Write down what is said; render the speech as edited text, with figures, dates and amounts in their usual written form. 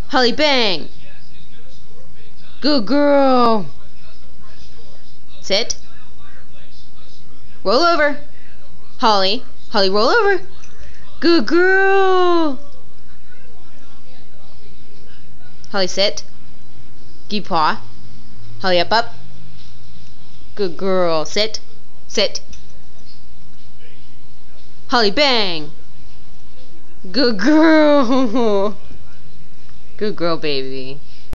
Holly, bang! Good girl! Sit. Roll over. Holly. Holly, roll over. Good girl! Holly, sit. Give paw. Holly, up. Good girl. Sit. Sit. Holly, bang! Good girl! Good girl, baby.